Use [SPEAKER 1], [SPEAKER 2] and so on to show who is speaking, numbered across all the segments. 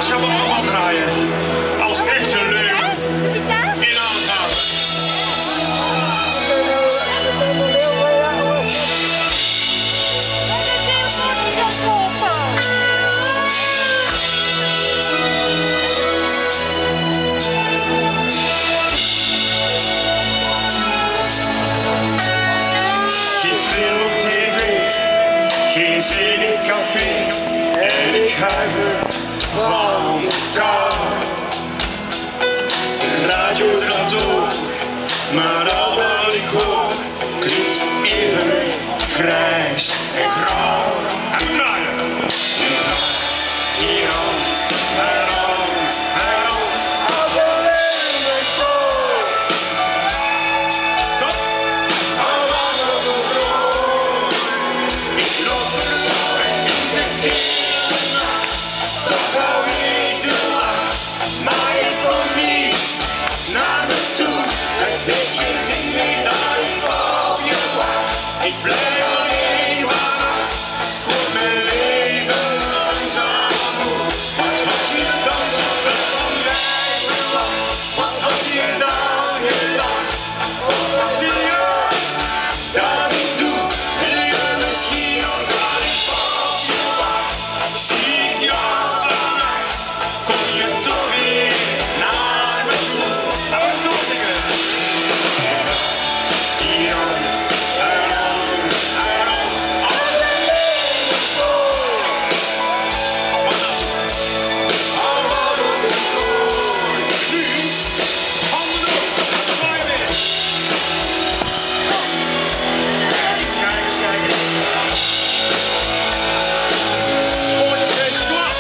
[SPEAKER 1] gaan we allemaal draaien. Als echte leeuw. In aangaan. Geen zin in café en ik huiver van de kou. De radio draait door, maar al wat ik hoor klinkt even grijs en grauw. En we draaien. Hier rond, en rond, en rond. Als een leeuwenkoor. Top. Al wat op de grond. Ik loop ervoor in de kille nacht. Toch wou ik te lang, maar je komt niet naar me toe. Het steeds geen zin meer dat ik op je wacht. Ik blijf alleen maar wacht. Komt mijn leven langzaam moe. Wat had je dan toch wel van mij verwacht? Wat had je dan gedacht? Of wat wil je dat ik doe? Wil je misschien nog dat ik op je wacht? Zie ik jou vannacht? Kom je toch weer naar me toe? Laten we doorzingen. Hier rond, en rond, en rond. Als een leeuwenkoor. Fantastisch. Allemaal op de grond. Nu, handen op, draai weer. Kijk eens, kijk eens, kijk eens. Bolletjes deze klas.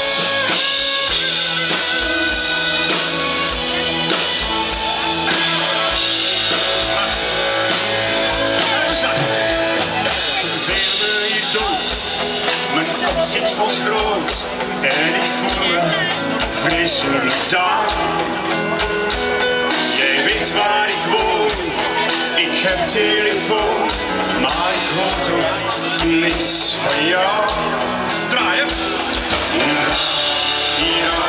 [SPEAKER 1] Verveelde je dood, mijn kop zit vol schroot en ik voel me vreselijk down. Jij weet waar ik woon, ik heb telefoon, maar ik hoor toch niks van jou. Draaien. Hier